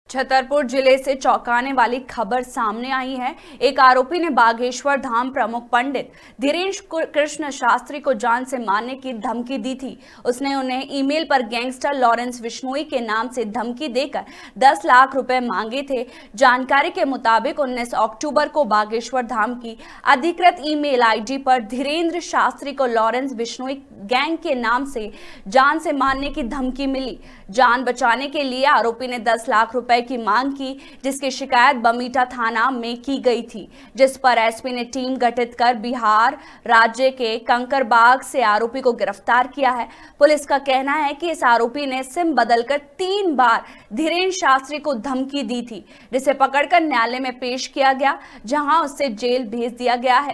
छतरपुर जिले से चौंकाने वाली खबर सामने आई है। एक आरोपी ने बागेश्वर धाम प्रमुख पंडित धीरेन्द्र कृष्ण शास्त्री को जान से मारने की धमकी दी थी। उसने उन्हें ईमेल पर गैंगस्टर लॉरेंस बिश्नोई के नाम से धमकी देकर 10 लाख रुपए मांगे थे। जानकारी के मुताबिक 19 अक्टूबर को बागेश्वर धाम की अधिकृत ईमेल आईडी पर धीरेन्द्र शास्त्री को लॉरेंस बिश्नोई गैंग के नाम से जान से मारने की धमकी मिली। जान बचाने के लिए आरोपी ने 10 लाख रुपए की मांग की, जिसकी शिकायत बमीठा थाना में की गई थी, जिस पर एसपी ने टीम गठित कर बिहार राज्य के कंकरबाग से आरोपी को गिरफ्तार किया है। पुलिस का कहना है कि इस आरोपी ने सिम बदलकर 3 बार धीरेन्द्र शास्त्री को धमकी दी थी, जिसे पकड़कर न्यायालय में पेश किया गया, जहां उसे जेल भेज दिया गया है।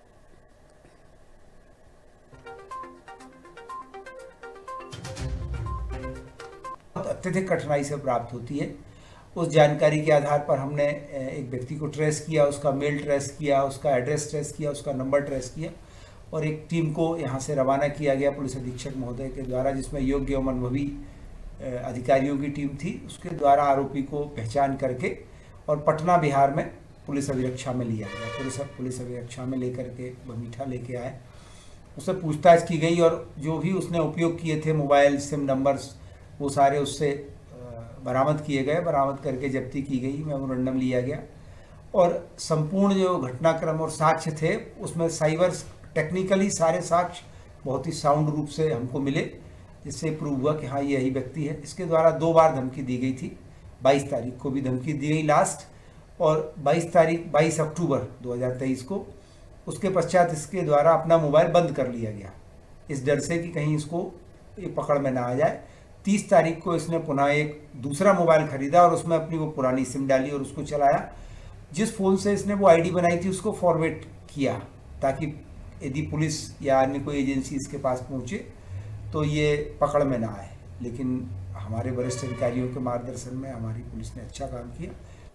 अत्यधिक कठिनाई से प्राप्त होती है। उस जानकारी के आधार पर हमने एक व्यक्ति को ट्रेस किया, उसका मेल ट्रेस किया, उसका एड्रेस ट्रेस किया, उसका नंबर ट्रेस किया और एक टीम को यहाँ से रवाना किया गया पुलिस अधीक्षक महोदय के द्वारा, जिसमें योग्य एवं अनुभवी अधिकारियों की टीम थी। उसके द्वारा आरोपी को पहचान करके और पटना बिहार में पुलिस अभिरक्षा में लिया गया। पुलिस अभिरक्षा में लेकर के बमीठा लेके आए, उससे पूछताछ की गई और जो भी उसने उपयोग किए थे मोबाइल सिम नंबर्स, वो सारे उससे बरामद किए गए। बरामद करके जब्ती की गई, मेमोरेंडम लिया गया और संपूर्ण जो घटनाक्रम और साक्ष्य थे उसमें साइबर टेक्निकली सारे साक्ष्य बहुत ही साउंड रूप से हमको मिले, जिससे प्रूव हुआ कि हाँ ये यही व्यक्ति है। इसके द्वारा 2 बार धमकी दी गई थी। 22 तारीख को भी धमकी दी गई लास्ट, और 22 अक्टूबर 2023 को। उसके पश्चात इसके द्वारा अपना मोबाइल बंद कर लिया गया, इस डर से कि कहीं इसको ये पकड़ में ना आ जाए। 30 तारीख को इसने पुनः एक दूसरा मोबाइल खरीदा और उसमें अपनी वो पुरानी सिम डाली और उसको चलाया। जिस फ़ोन से इसने वो आईडी बनाई थी उसको फॉरवर्ड किया, ताकि यदि पुलिस या अन्य कोई एजेंसी इसके पास पहुंचे तो ये पकड़ में ना आए। लेकिन हमारे वरिष्ठ अधिकारियों के मार्गदर्शन में हमारी पुलिस ने अच्छा काम किया।